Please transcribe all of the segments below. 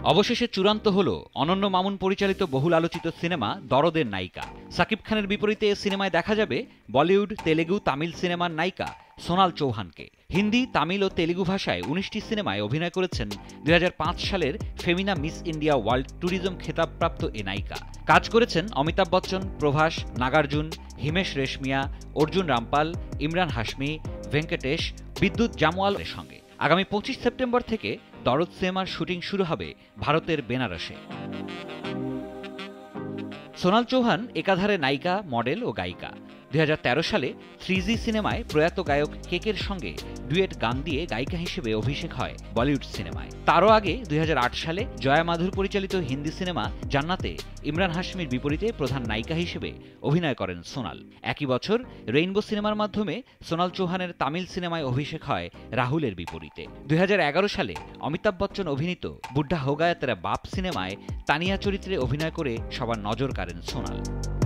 অবশেষে চূড়ান্ত হল অনন্য মামুন পরিচালিত বহুল আলোচিত সিনেমা দরদের নায়িকা। শাকিব খানের বিপরীতে এ সিনেমায় দেখা যাবে বলিউড, তেলেগু, তামিল সিনেমার নায়িকা সোনাল চৌহানকে। হিন্দি, তামিল ও তেলেগু ভাষায় ১৯টি সিনেমায় অভিনয় করেছেন ২০০৫ সালের Femina Miss India World Tourism খেতাবপ্রাপ্ত এ নায়িকা। কাজ করেছেন অমিতাভ বচ্চন, প্রভাস, নাগার্জুন, হিমেশ রেশমিয়া, অর্জুন রামপাল, ইমরান হাশমি, ভেঙ্কটেশ, বিদ্যুৎ জামওয়ালের সঙ্গে। আগামী ২৫ সেপ্টেম্বর থেকে দরদ সিনেমার শুটিং শুরু হবে ভারতের বেনারসে। সোনাল চৌহান একাধারে নায়িকা, মডেল ও গায়িকা। ২০১৩ সালে 3G সিনেমায় প্রয়াত গায়ক কেকের সঙ্গে ডুয়েট গান দিয়ে গায়িকা হিসেবে অভিষেক হয় বলিউড সিনেমায়। তারও আগে ২০০৮ সালে জয়া মাধুর পরিচালিত হিন্দি সিনেমা জান্নাতে ইমরান হাশমির বিপরীতে প্রধান নায়িকা হিসেবে অভিনয় করেন সোনাল। একই বছর রেইনবো সিনেমার মাধ্যমে সোনাল চৌহানের তামিল সিনেমায় অভিষেক হয় রাহুলের বিপরীতে। ২০১১ সালে অমিতাভ বচ্চন অভিনীত বুড্ঢা হো গায়া তেরা বাপ সিনেমায় তানিয়া চরিত্রে অভিনয় করে সবার নজর কাড়েন সোনাল।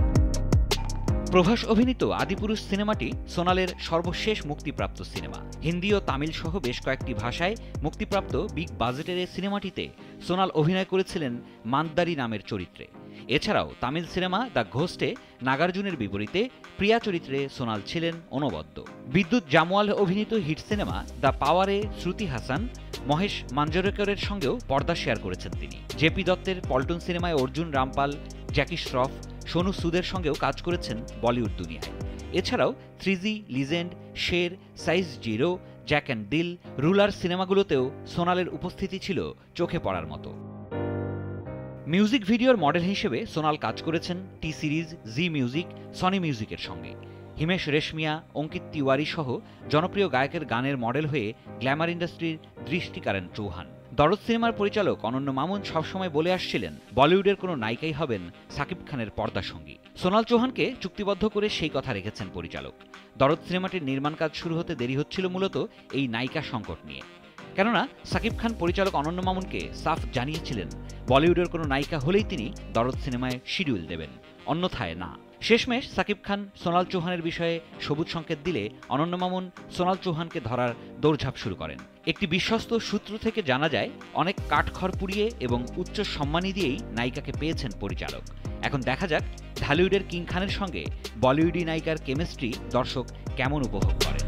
প্রভাস অভিনীত আদিপুরুষ সিনেমাটি সোনালের সর্বশেষ মুক্তিপ্রাপ্ত সিনেমা। হিন্দি ও তামিল সহ বেশ কয়েকটি ভাষায় মুক্তিপ্রাপ্ত বিগ বাজেটের এই সিনেমাটিতে সোনাল অভিনয় করেছিলেন মান্দারি নামের চরিত্রে। এছাড়াও তামিল সিনেমা দ্য ঘোস্টে নাগার্জুনের বিপরীতে প্রিয়া চরিত্রে সোনাল ছিলেন অনবদ্য। বিদ্যুৎ জামওয়াল অভিনীত হিট সিনেমা দ্য পাওয়ারে শ্রুতি হাসান, মহেশ মাঞ্জরেকরের সঙ্গেও পর্দা শেয়ার করেছেন তিনি। জেপি দত্তের পল্টন সিনেমায় অর্জুন রামপাল, জ্যাকি শ্রফ, সোনু সুদের সঙ্গেও কাজ করেছেন বলিউড দুনিয়ায়। এছাড়াও 3G, legend, Sher, size zero, Jack and Dil, ruler সিনেমাগুলোতেও সোনালের উপস্থিতি ছিল চোখে পড়ার মতো। মিউজিক ভিডিওর মডেল হিসেবে সোনাল কাজ করেছেন T series, Zee music, Sony মিউজিকের সঙ্গে। হিমেশ রেশমিয়া, অঙ্কিত তিওয়ারি সহ জনপ্রিয় গায়কের গানের মডেল হয়ে গ্ল্যামার ইন্ডাস্ট্রির দৃষ্টি কাড়েন চৌহান। দরদ সিনেমার পরিচালক অনন্য মামুন সবসময় বলে আসছিলেন বলিউডের কোনো নায়িকাই হবেন শাকিব খানের পর্দা সঙ্গী। সোনাল চৌহানকে চুক্তিবদ্ধ করে সেই কথা রেখেছেন পরিচালক। দরদ সিনেমাটির নির্মাণ কাজ শুরু হতে দেরি হচ্ছিল মূলত এই নায়িকা সংকট নিয়ে। কেননা শাকিব খান পরিচালক অনন্য মামুনকে সাফ জানিয়েছিলেন বলিউডের কোনো নায়িকা হলেই তিনি দরদ সিনেমায় শিডিউল দেবেন, অন্যথায় না। শেষমেশ শাকিব খান সোনাল চৌহানের বিষয়ে সবুজ সংকেত দিলে অনন্য মামুন সোনাল চৌহানকে ধরার দৌড়ঝাঁপ শুরু করেন। একটি বিশ্বস্ত সূত্র থেকে জানা যায় অনেক কাঠখড় পুড়িয়ে এবং উচ্চ সম্মানী দিয়েই নায়িকাকে পেয়েছেন পরিচালক। এখন দেখা যাক ঢালিউডের কিং খানের সঙ্গে বলিউডি নায়িকার কেমিস্ট্রি দর্শক কেমন উপভোগ করে।